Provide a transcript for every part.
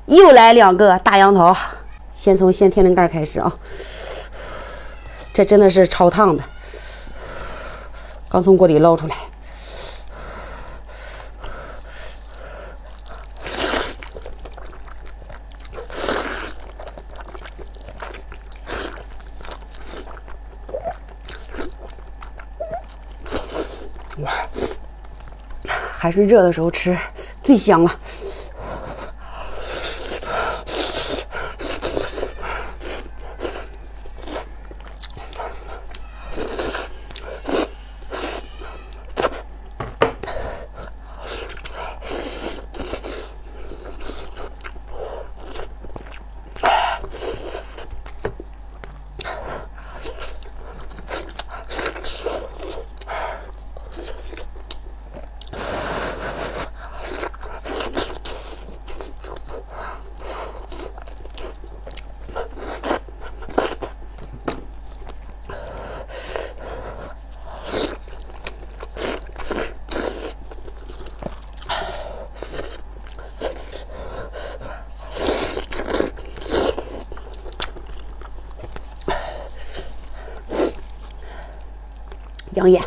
又来2个大羊头，先从掀天灵盖开始啊！这真的是超烫的，刚从锅里捞出来。哇，还是热的时候吃最香了。养眼，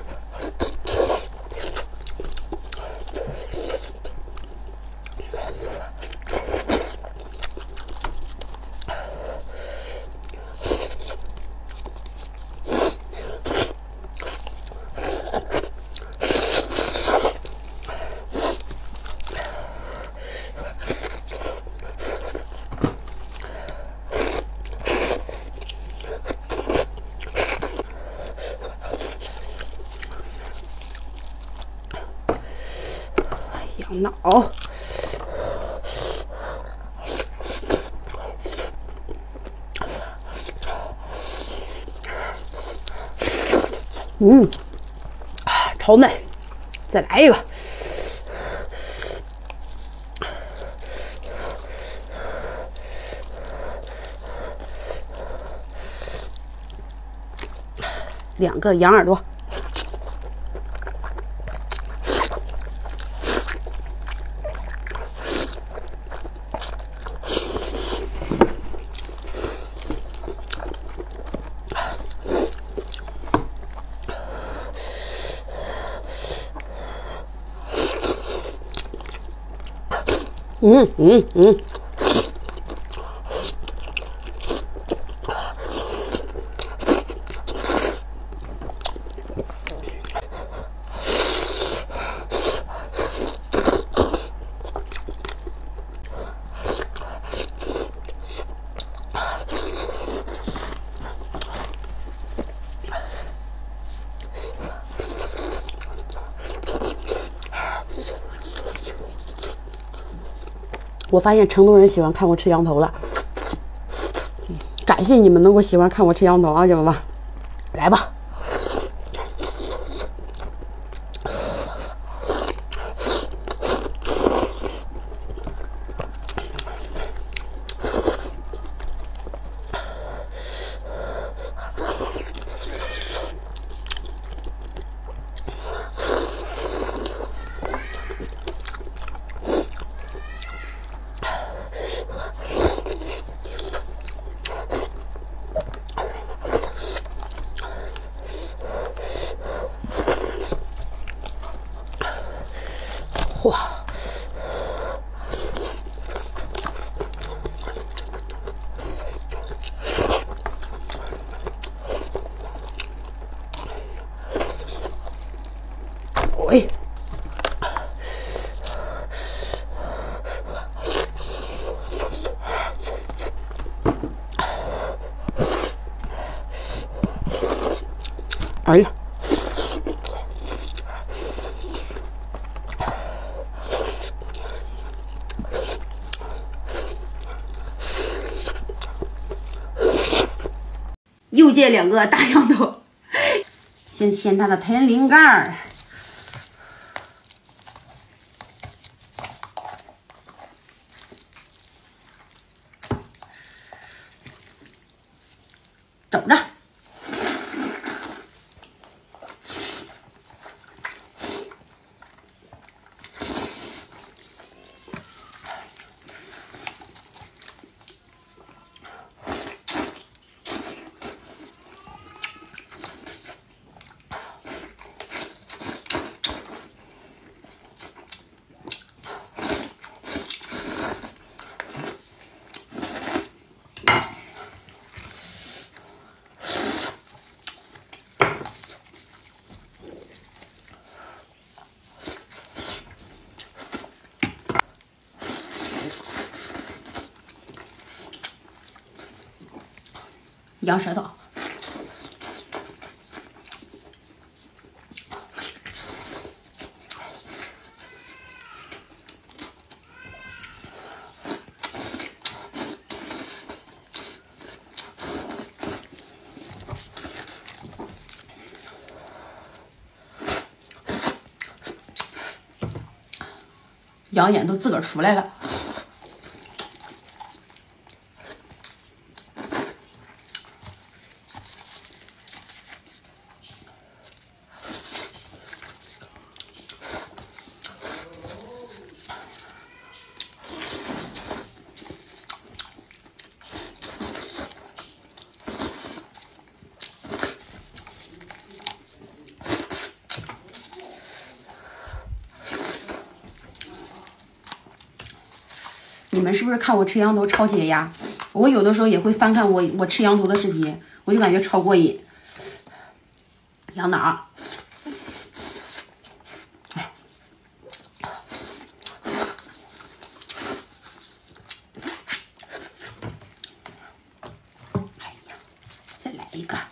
羊脑。超嫩，再来一个。2个羊耳朵。我发现成都人喜欢看我吃羊头了，感谢你们能够喜欢看我吃羊头啊，姐妹们，来吧。哇！喂！哎呀！又见2个大羊头，先掀它的天灵盖儿，走着。 羊舌头。羊眼都自个儿出来了。你们是不是看我吃羊头超解压？我有的时候也会翻看我吃羊头的视频，我就感觉超过瘾。羊脑，哎，哎呀，再来一个。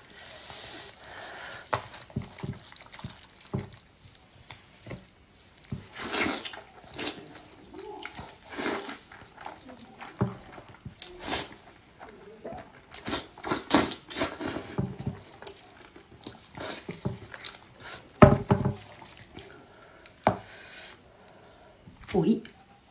喂，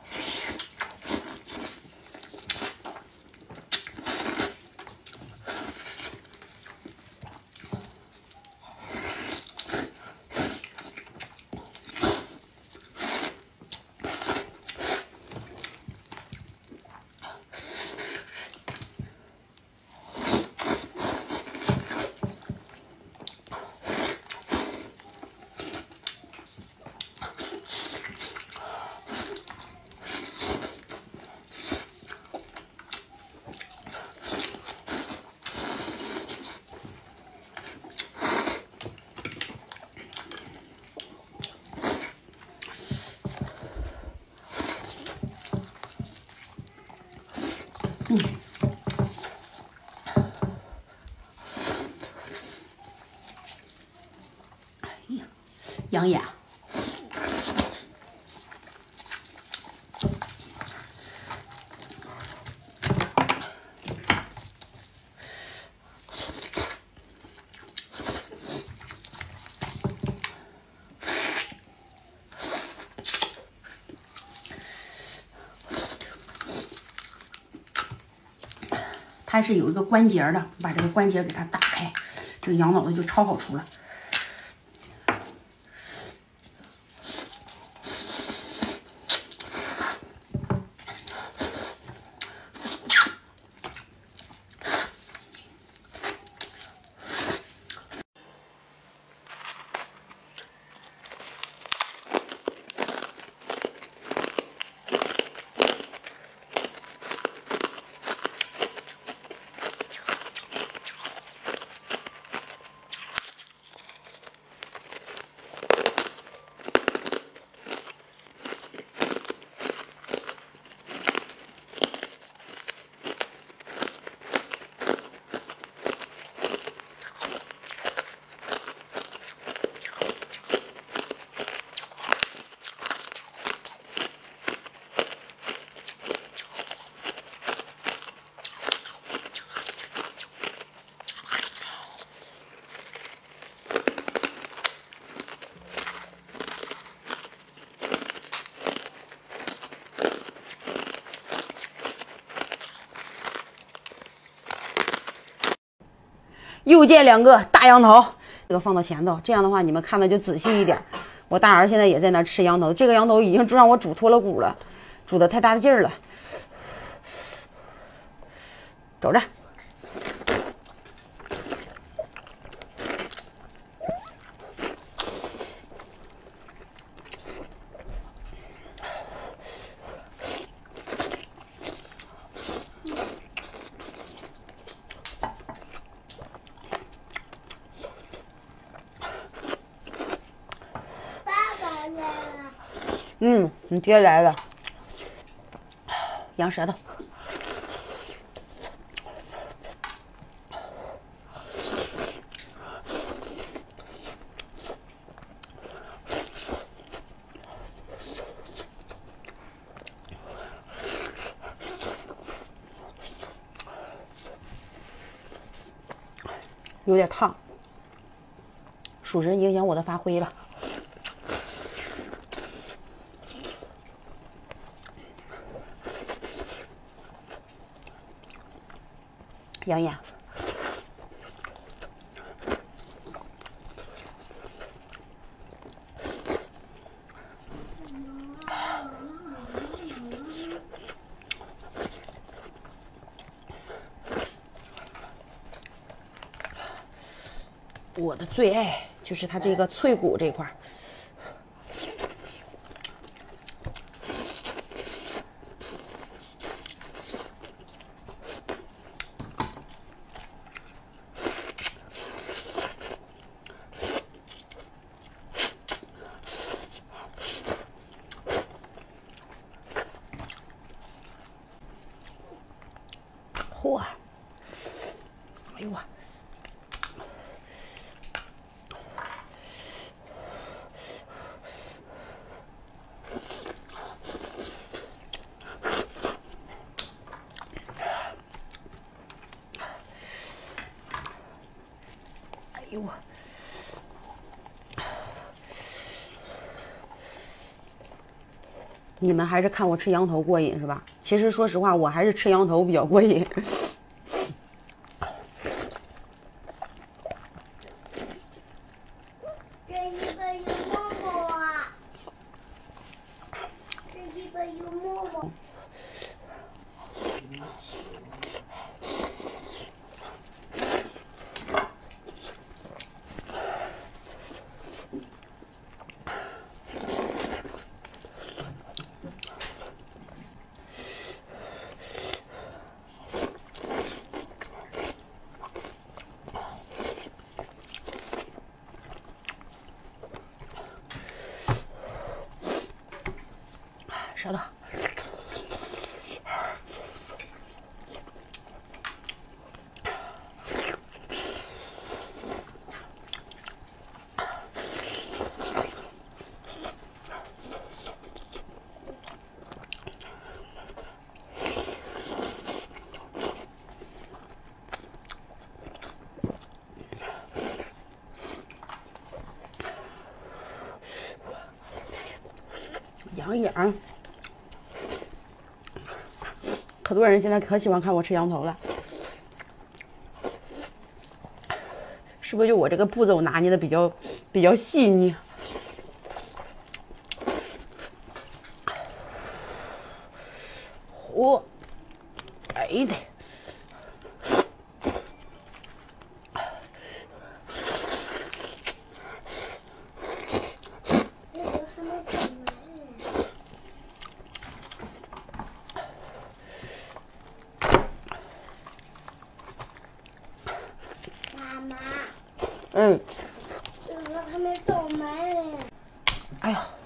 哎呀，羊眼。它是有一个关节的，把这个关节给它打开，这个羊脑子就超好出了。又见两个大羊头，这个放到前头，这样的话你们看的就仔细一点。我大儿现在也在那吃羊头，这个羊头已经让我煮脱了骨了，煮的太大的劲儿了。走着。你爹来了，羊舌头。 有点烫，属实影响我的发挥了。养眼。我的最爱就是它这个脆骨这块儿。嚯！哎呦我！哎呦我！你们还是看我吃羊头过瘾是吧？其实说实话，我还是吃羊头比较过瘾。 这一个有沫沫啊！这一个有沫沫。 舌头，养眼。可多人现在可喜欢看我吃羊头了，是不是就我这个步骤拿捏的比较细腻？嚯，哎的！ 妈妈， 嗯， 这个还没倒满呢。 哎呀。